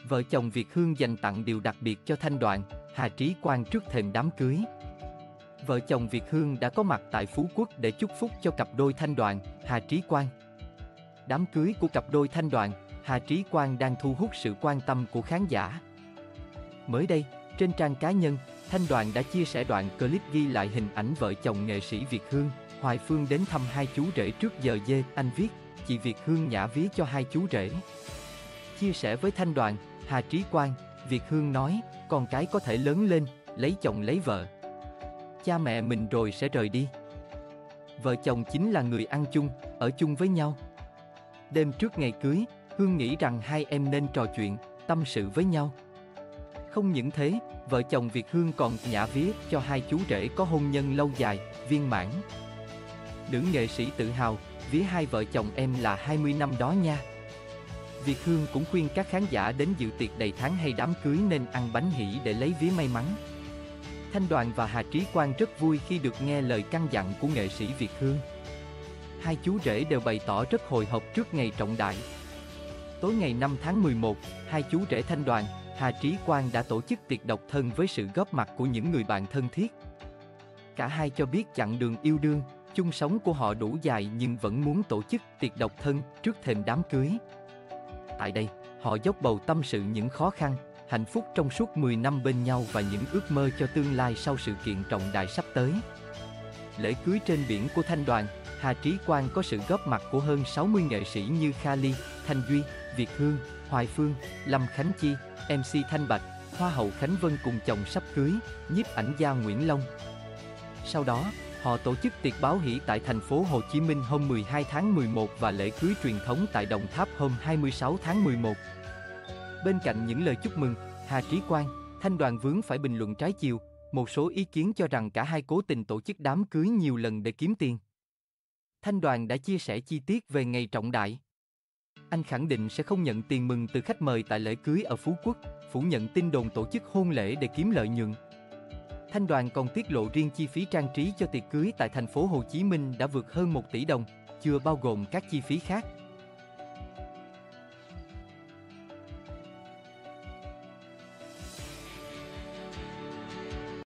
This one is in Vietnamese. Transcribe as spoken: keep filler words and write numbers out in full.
Vợ chồng Việt Hương dành tặng điều đặc biệt cho Thanh Đoàn, Hà Trí Quang trước thềm đám cưới. Vợ chồng Việt Hương đã có mặt tại Phú Quốc để chúc phúc cho cặp đôi Thanh Đoàn, Hà Trí Quang. Đám cưới của cặp đôi Thanh Đoàn, Hà Trí Quang đang thu hút sự quan tâm của khán giả. Mới đây, trên trang cá nhân, Thanh Đoàn đã chia sẻ đoạn clip ghi lại hình ảnh vợ chồng nghệ sĩ Việt Hương, Hoài Phương đến thăm hai chú rể trước giờ dê. Anh viết, chị Việt Hương nhả vía cho hai chú rể. Chia sẻ với Thanh Đoàn, Hà Trí Quang, Việt Hương nói, con cái có thể lớn lên, lấy chồng lấy vợ. Cha mẹ mình rồi sẽ rời đi. Vợ chồng chính là người ăn chung, ở chung với nhau. Đêm trước ngày cưới, Hương nghĩ rằng hai em nên trò chuyện, tâm sự với nhau. Không những thế, vợ chồng Việt Hương còn nhả vía cho hai chú rể có hôn nhân lâu dài, viên mãn. Nữ nghệ sĩ tự hào, vía hai vợ chồng em là hai mươi năm đó nha. Việt Hương cũng khuyên các khán giả đến dự tiệc đầy tháng hay đám cưới nên ăn bánh hỷ để lấy vía may mắn. Thanh Đoàn và Hà Trí Quang rất vui khi được nghe lời căn dặn của nghệ sĩ Việt Hương. Hai chú rể đều bày tỏ rất hồi hộp trước ngày trọng đại. Tối ngày năm tháng mười một, hai chú rể Thanh Đoàn, Hà Trí Quang đã tổ chức tiệc độc thân với sự góp mặt của những người bạn thân thiết. Cả hai cho biết chặng đường yêu đương, chung sống của họ đủ dài nhưng vẫn muốn tổ chức tiệc độc thân trước thềm đám cưới. Tại đây, họ dốc bầu tâm sự những khó khăn, hạnh phúc trong suốt mười năm bên nhau và những ước mơ cho tương lai sau sự kiện trọng đại sắp tới. Lễ cưới trên biển của Thanh Đoàn, Hà Trí Quang có sự góp mặt của hơn sáu mươi nghệ sĩ như Kha Ly, Thanh Duy, Việt Hương, Hoài Phương, Lâm Khánh Chi, em xê Thanh Bạch, Hoa hậu Khánh Vân cùng chồng sắp cưới, nhiếp ảnh gia Nguyễn Long. Sau đó, họ tổ chức tiệc báo hỷ tại thành phố Hồ Chí Minh hôm mười hai tháng mười một và lễ cưới truyền thống tại Đồng Tháp hôm hai mươi sáu tháng mười một. Bên cạnh những lời chúc mừng, Hà Trí Quang, Thanh Đoàn vướng phải bình luận trái chiều, một số ý kiến cho rằng cả hai cố tình tổ chức đám cưới nhiều lần để kiếm tiền. Thanh Đoàn đã chia sẻ chi tiết về ngày trọng đại. Anh khẳng định sẽ không nhận tiền mừng từ khách mời tại lễ cưới ở Phú Quốc, phủ nhận tin đồn tổ chức hôn lễ để kiếm lợi nhuận. Thanh Đoàn còn tiết lộ riêng chi phí trang trí cho tiệc cưới tại thành phố Hồ Chí Minh đã vượt hơn một tỷ đồng, chưa bao gồm các chi phí khác.